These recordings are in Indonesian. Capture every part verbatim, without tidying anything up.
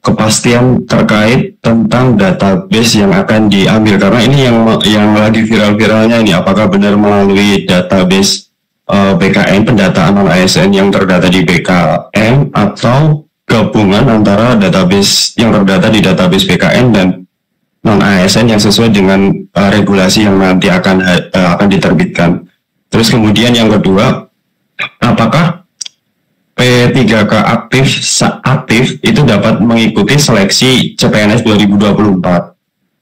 kepastian terkait tentang database yang akan diambil, karena ini yang yang lagi viral-viralnya ini, apakah benar melalui database uh, B K N, pendataan non A S N yang terdata di B K N, atau gabungan antara database yang terdata di database B K N dan non A S N yang sesuai dengan uh, regulasi yang nanti akan uh, akan diterbitkan. Terus kemudian yang kedua, apakah P tiga K aktif aktif itu dapat mengikuti seleksi C P N S dua ribu dua puluh empat?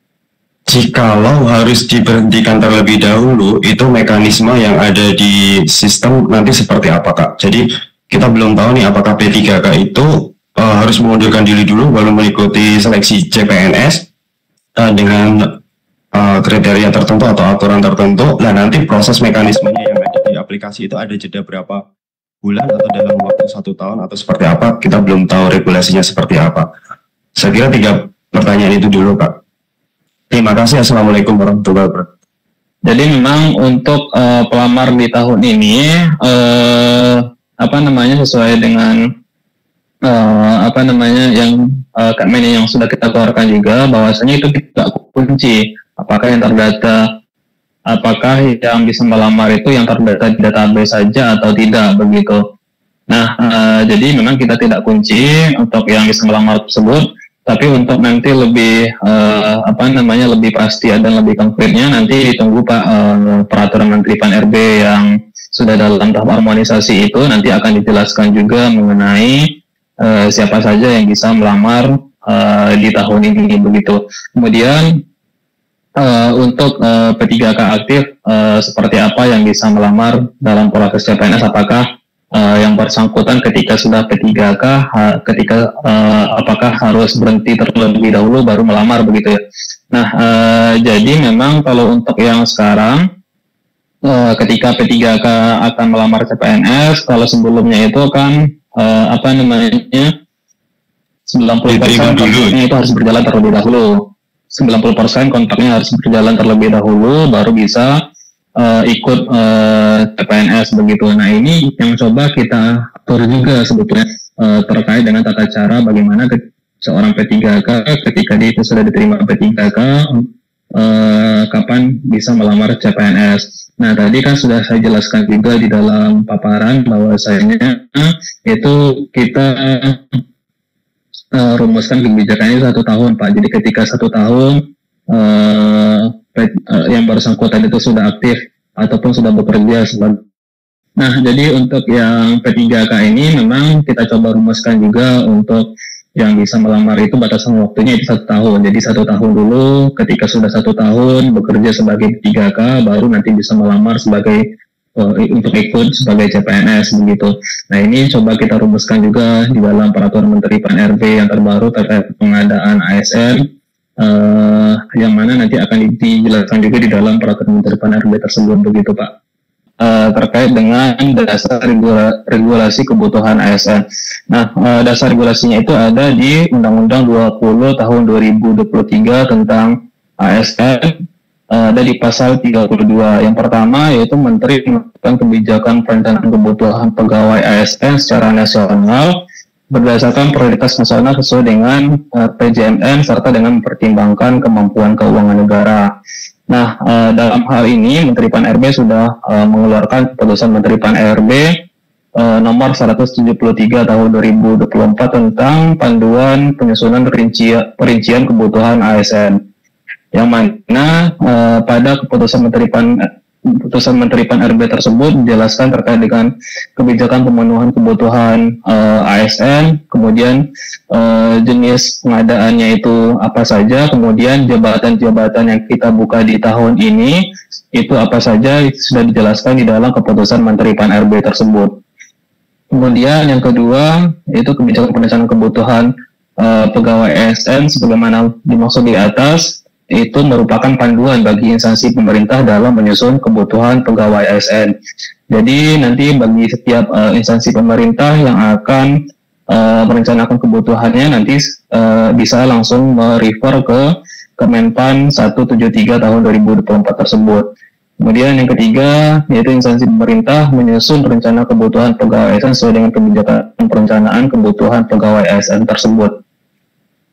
Jikalau harus diberhentikan terlebih dahulu, itu mekanisme yang ada di sistem nanti seperti apa, Kak? Jadi kita belum tahu nih apakah P tiga K itu uh, harus mengundurkan diri dulu baru mengikuti seleksi C P N S uh, dengan uh, kriteria tertentu atau aturan tertentu. Nah, nanti proses mekanismenya yang ada di aplikasi itu ada jeda berapa bulan atau dalam waktu satu tahun atau seperti apa, kita belum tahu regulasinya seperti apa. Saya kira tiga pertanyaan itu dulu, Pak. Terima kasih. Assalamualaikum warahmatullahi wabarakatuh. Jadi memang untuk uh, pelamar di tahun ini uh, apa namanya sesuai dengan uh, apa namanya yang uh, Kak Meni yang sudah kita keluarkan juga, bahwasanya itu tidak kunci apakah yang terdata, apakah yang bisa melamar itu yang terdata di database saja atau tidak, begitu. Nah, uh, jadi memang kita tidak kunci untuk yang bisa melamar tersebut, tapi untuk nanti lebih uh, apa namanya lebih pasti dan lebih konkretnya nanti ditunggu Pak uh, peraturan Menteri Pan R B yang sudah dalam tahap harmonisasi itu nanti akan dijelaskan juga mengenai uh, siapa saja yang bisa melamar uh, di tahun ini, begitu. Kemudian Uh, untuk uh, P tiga K aktif uh, seperti apa yang bisa melamar dalam proses C P N S, apakah uh, yang bersangkutan ketika sudah P tiga K ha, ketika uh, apakah harus berhenti terlebih dahulu baru melamar, begitu ya. Nah, uh, jadi memang kalau untuk yang sekarang uh, ketika P tiga K akan melamar C P N S, kalau sebelumnya itu kan uh, apa namanya sembilan puluh persen itu harus berjalan terlebih dahulu. sembilan puluh persen kontraknya harus berjalan terlebih dahulu baru bisa uh, ikut uh, C P N S, begitu. Nah, ini yang coba kita atur juga sebetulnya uh, terkait dengan tata cara bagaimana ke seorang P tiga K ketika dia itu sudah diterima P tiga K uh, kapan bisa melamar C P N S. Nah, tadi kan sudah saya jelaskan juga di dalam paparan bahwasanya itu kita Uh, rumuskan kebijakannya satu tahun, Pak. Jadi ketika satu tahun uh, uh, yang bersangkutan itu sudah aktif ataupun sudah bekerja sebagai. Nah, jadi untuk yang P tiga K ini memang kita coba rumuskan juga untuk yang bisa melamar itu batasan waktunya itu satu tahun. Jadi satu tahun dulu, ketika sudah satu tahun bekerja sebagai P tiga K, baru nanti bisa melamar sebagai Uh, untuk ikut sebagai C P N S, begitu. Nah, ini coba kita rumuskan juga di dalam peraturan Menteri Pan R B yang terbaru terkait pengadaan A S N, uh, yang mana nanti akan dijelaskan juga di dalam peraturan Menteri Pan R B tersebut, begitu, Pak. Uh, terkait dengan dasar regula regulasi kebutuhan A S N. Nah, uh, dasar regulasinya itu ada di Undang-Undang dua puluh tahun dua ribu dua puluh tiga tentang A S N. Ada di pasal tiga puluh dua. Yang pertama yaitu Menteri melakukan kebijakan perencanaan kebutuhan pegawai A S N secara nasional berdasarkan prioritas nasional sesuai dengan uh, P J M N serta dengan mempertimbangkan kemampuan keuangan negara. Nah, uh, dalam hal ini Menteri Pan R B sudah uh, mengeluarkan keputusan Menteri Pan R B uh, nomor seratus tujuh puluh tiga tahun dua ribu dua puluh empat tentang panduan penyusunan perincian, perincian kebutuhan A S N. Yang mana uh, pada keputusan Menteri Pan keputusan Menteri Pan R B tersebut dijelaskan terkait dengan kebijakan pemenuhan kebutuhan uh, A S N, kemudian uh, jenis pengadaannya itu apa saja, kemudian jabatan-jabatan yang kita buka di tahun ini itu apa saja, itu sudah dijelaskan di dalam keputusan Menteri Pan R B tersebut. Kemudian yang kedua itu kebijakan perencanaan kebutuhan uh, pegawai A S N sebagaimana dimaksud di atas, itu merupakan panduan bagi instansi pemerintah dalam menyusun kebutuhan pegawai A S N. Jadi nanti bagi setiap uh, instansi pemerintah yang akan uh, merencanakan kebutuhannya nanti uh, bisa langsung merefer ke Kemenpan seratus tujuh puluh tiga tahun dua ribu dua puluh empat tersebut. Kemudian yang ketiga yaitu instansi pemerintah menyusun rencana kebutuhan pegawai A S N sesuai dengan kebijakan perencanaan kebutuhan pegawai A S N tersebut.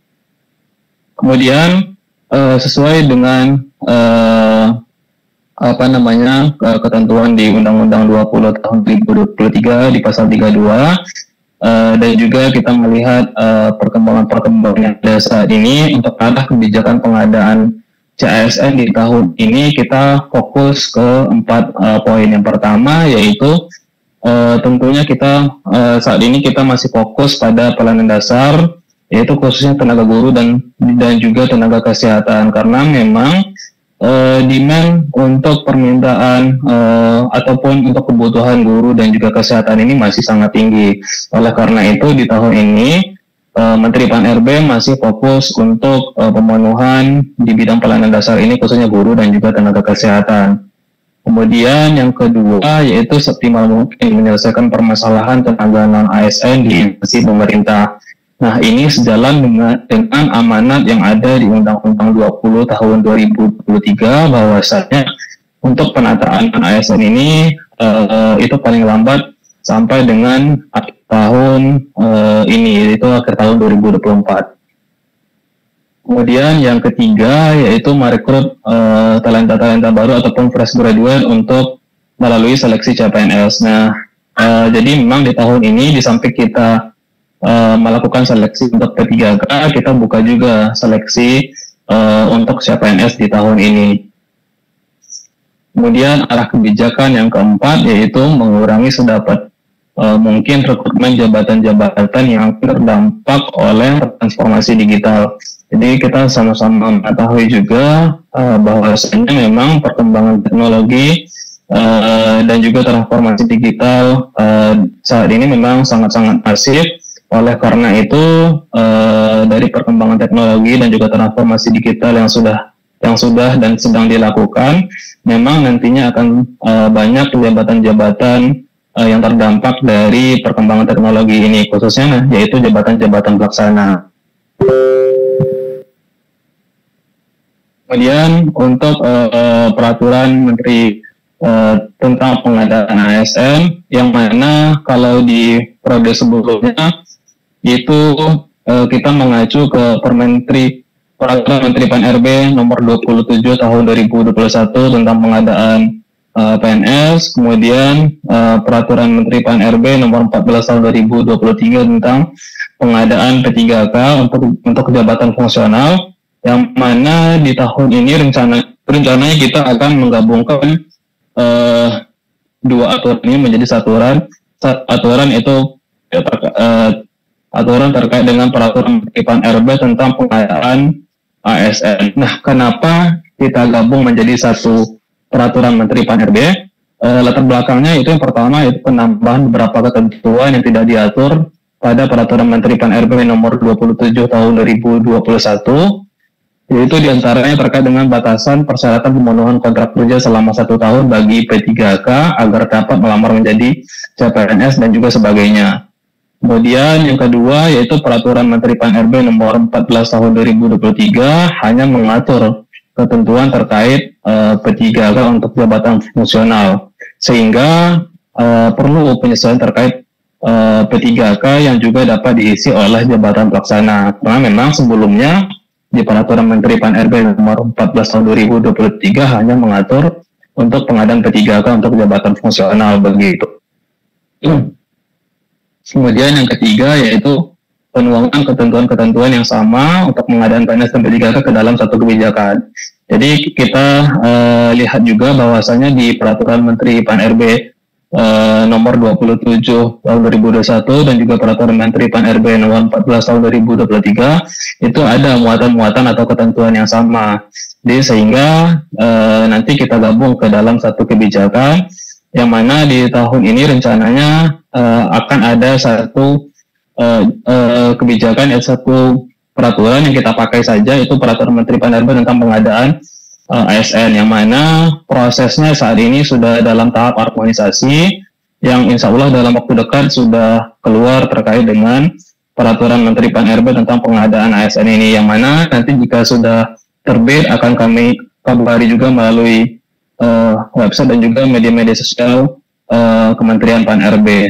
Kemudian uh, sesuai dengan uh, apa namanya ketentuan di Undang-Undang dua puluh tahun dua ribu dua puluh tiga di pasal tiga puluh dua, uh, dan juga kita melihat uh, perkembangan-perkembangan yang ada saat ini untuk arah kebijakan pengadaan C A S N di tahun ini, kita fokus ke empat uh, poin. Yang pertama yaitu uh, tentunya kita uh, saat ini kita masih fokus pada pelayanan dasar, yaitu khususnya tenaga guru dan dan juga tenaga kesehatan, karena memang Uh, demand untuk permintaan uh, ataupun untuk kebutuhan guru dan juga kesehatan ini masih sangat tinggi. Oleh karena itu di tahun ini uh, Menteri Pan R B masih fokus untuk uh, pemenuhan di bidang pelayanan dasar ini, khususnya guru dan juga tenaga kesehatan. Kemudian yang kedua yaitu optimal mungkin menyelesaikan permasalahan tenaga non A S N di instansi pemerintah. Nah, ini sejalan dengan, dengan amanat yang ada di Undang-Undang dua puluh tahun dua ribu dua puluh tiga, bahwasanya untuk penataan A S N ini uh, itu paling lambat sampai dengan akhir tahun uh, ini, yaitu akhir tahun dua ribu dua puluh empat. Kemudian yang ketiga yaitu merekrut uh, talenta-talenta baru ataupun fresh graduate untuk melalui seleksi C P N S. Nah, uh, jadi memang di tahun ini di samping kita Uh, melakukan seleksi untuk P tiga K, kita buka juga seleksi uh, untuk C P N S di tahun ini. Kemudian arah kebijakan yang keempat yaitu mengurangi sedapat uh, mungkin rekrutmen jabatan-jabatan yang terdampak oleh transformasi digital. Jadi kita sama-sama mengetahui juga uh, bahwasanya memang perkembangan teknologi uh, dan juga transformasi digital uh, saat ini memang sangat-sangat masif. Oleh karena itu, uh, dari perkembangan teknologi dan juga transformasi digital yang sudah yang sudah dan sedang dilakukan, memang nantinya akan uh, banyak jabatan-jabatan uh, yang terdampak dari perkembangan teknologi ini, khususnya yaitu jabatan-jabatan pelaksana. Kemudian untuk uh, uh, peraturan Menteri uh, tentang pengadaan A S N, yang mana kalau di periode sebelumnya itu uh, kita mengacu ke Permenteri Peraturan Menteri Pan R B nomor dua puluh tujuh tahun dua ribu dua puluh satu tentang pengadaan uh, P N S, kemudian uh, Peraturan Menteri Pan R B nomor empat belas tahun dua ribu dua puluh tiga tentang pengadaan P tiga K untuk untuk jabatan fungsional, yang mana di tahun ini rencana rencananya kita akan menggabungkan uh, dua aturan ini menjadi satu aturan. Aturan itu uh, aturan terkait dengan peraturan Menteri Pan R B tentang pengadaan A S N. Nah, kenapa kita gabung menjadi satu peraturan Menteri Pan R B? E, latar belakangnya itu yang pertama itu penambahan beberapa ketentuan yang tidak diatur pada peraturan Menteri Pan R B nomor dua puluh tujuh tahun dua ribu dua puluh satu, yaitu diantaranya terkait dengan batasan persyaratan pemenuhan kontrak kerja selama satu tahun bagi P tiga K agar dapat melamar menjadi C P N S dan juga sebagainya. Kemudian yang kedua yaitu peraturan Menteri Pan R B nomor empat belas tahun dua ribu dua puluh tiga hanya mengatur ketentuan terkait uh, P tiga K untuk jabatan fungsional, sehingga uh, perlu penyesuaian terkait uh, P tiga K yang juga dapat diisi oleh jabatan pelaksana. Karena memang sebelumnya di peraturan Menteri Pan R B nomor empat belas tahun dua ribu dua puluh tiga hanya mengatur untuk pengadaan P tiga K untuk jabatan fungsional begitu. Kemudian yang ketiga yaitu penuangan ketentuan-ketentuan yang sama untuk pengadaan P N S dan P tiga K ke dalam satu kebijakan. Jadi kita uh, lihat juga bahwasanya di peraturan Menteri Pan R B uh, nomor dua puluh tujuh tahun dua ribu dua puluh satu dan juga peraturan Menteri Pan R B nomor empat belas tahun dua ribu dua puluh tiga itu ada muatan-muatan atau ketentuan yang sama. Jadi sehingga uh, nanti kita gabung ke dalam satu kebijakan, yang mana di tahun ini rencananya uh, akan ada satu uh, uh, kebijakan, ya, satu peraturan yang kita pakai saja, itu peraturan Menteri Pan R B tentang pengadaan uh, A S N, yang mana prosesnya saat ini sudah dalam tahap harmonisasi, yang insya Allah dalam waktu dekat sudah keluar terkait dengan peraturan Menteri Pan R B tentang pengadaan A S N ini, yang mana nanti jika sudah terbit akan kami kabari juga melalui Uh, website dan juga media-media sosial uh, Kementerian Pan R B.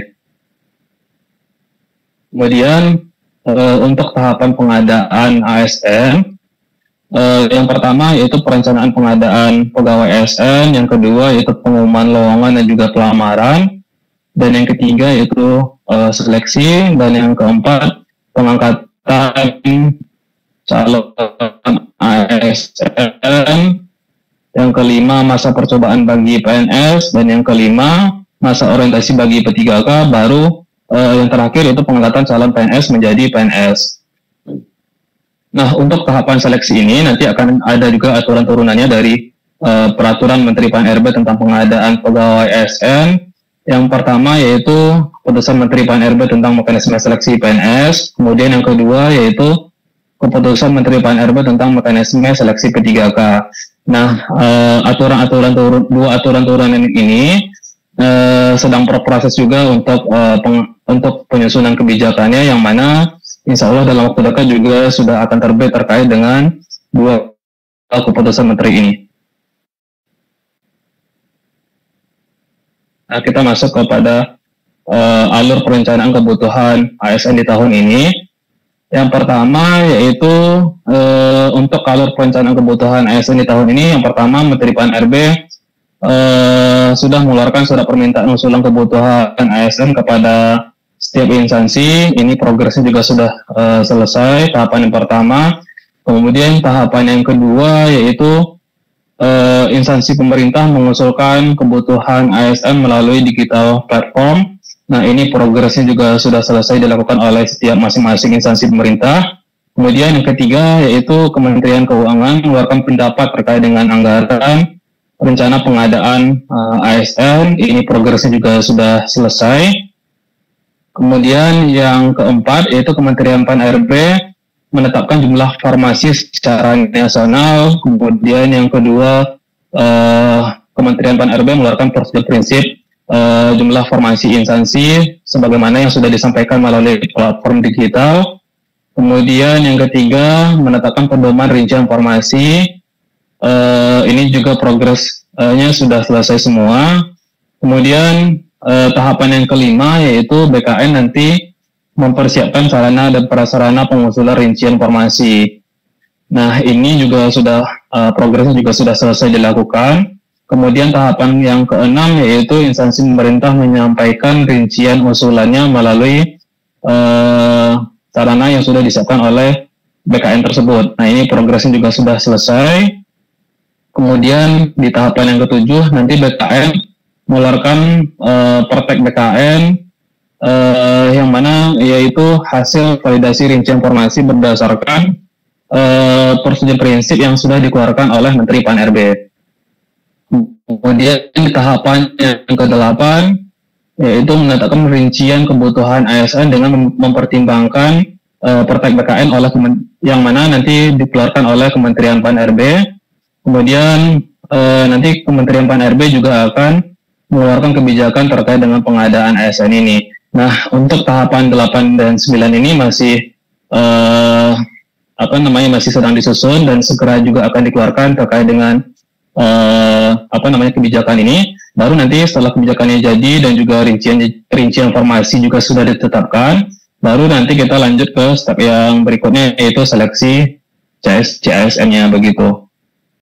Kemudian uh, untuk tahapan pengadaan A S N Uh, yang pertama yaitu perencanaan pengadaan pegawai A S N, yang kedua yaitu pengumuman lowongan dan juga pelamaran, dan yang ketiga yaitu uh, seleksi, dan yang keempat pengangkatan calon A S N, yang kelima masa percobaan bagi P N S, dan yang kelima masa orientasi bagi P tiga K, baru uh, yang terakhir yaitu pengangkatan calon P N S menjadi P N S. Nah, untuk tahapan seleksi ini nanti akan ada juga aturan turunannya dari uh, Peraturan Menteri P A N R B tentang pengadaan pegawai A S N. Yang pertama yaitu Keputusan Menteri P A N R B tentang mekanisme seleksi P N S. Kemudian yang kedua yaitu Keputusan Menteri P A N R B tentang mekanisme seleksi P tiga K. Nah, uh, aturan-aturan turun, dua aturan turunan ini uh, sedang berproses juga untuk uh, peng, untuk penyusunan kebijakannya, yang mana insya Allah dalam waktu dekat juga sudah akan terbit terkait dengan dua keputusan menteri ini. Nah, kita masuk kepada uh, alur perencanaan kebutuhan A S N di tahun ini. Yang pertama yaitu uh, untuk alur perencanaan kebutuhan A S N di tahun ini, yang pertama Menteri P A N R B uh, sudah mengeluarkan surat permintaan usulan kebutuhan A S N kepada setiap instansi. Ini progresnya juga sudah uh, selesai, tahapan yang pertama. Kemudian tahapan yang kedua yaitu uh, instansi pemerintah mengusulkan kebutuhan A S N melalui digital platform. Nah, ini progresnya juga sudah selesai dilakukan oleh setiap masing-masing instansi pemerintah. Kemudian yang ketiga yaitu Kementerian Keuangan mengeluarkan pendapat terkait dengan anggaran rencana pengadaan uh, A S N. Ini progresnya juga sudah selesai. Kemudian yang keempat yaitu Kementerian P A N R B menetapkan jumlah farmasi secara nasional. Kemudian yang kedua eh, Kementerian P A N R B mengeluarkan prosedur prinsip eh, jumlah farmasi instansi sebagaimana yang sudah disampaikan melalui platform digital. Kemudian yang ketiga menetapkan pedoman rincian farmasi. Eh, ini juga progresnya sudah selesai semua. Kemudian Uh, tahapan yang kelima yaitu B K N nanti mempersiapkan sarana dan prasarana pengusulan rincian formasi. Nah, ini juga sudah uh, progresnya juga sudah selesai dilakukan. Kemudian tahapan yang keenam yaitu instansi pemerintah menyampaikan rincian usulannya melalui uh, sarana yang sudah disiapkan oleh B K N tersebut. Nah, ini progresnya juga sudah selesai. Kemudian di tahapan yang ketujuh nanti B K N mengeluarkan uh, Pertek B K N uh, yang mana yaitu hasil validasi rincian formasi berdasarkan uh, prosedur prinsip yang sudah dikeluarkan oleh Menteri P A N R B. Kemudian di tahapan yang kedelapan yaitu menetapkan rincian kebutuhan A S N dengan mem mempertimbangkan uh, Pertek B K N oleh yang mana nanti dikeluarkan oleh Kementerian P A N R B. Kemudian uh, nanti Kementerian P A N R B juga akan mengeluarkan kebijakan terkait dengan pengadaan A S N ini. Nah, untuk tahapan delapan dan sembilan ini masih uh, apa namanya masih sedang disusun dan segera juga akan dikeluarkan terkait dengan uh, apa namanya kebijakan ini. Baru nanti setelah kebijakannya jadi dan juga rincian rincian formasi juga sudah ditetapkan, baru nanti kita lanjut ke step yang berikutnya yaitu seleksi C S C A S N-nya begitu.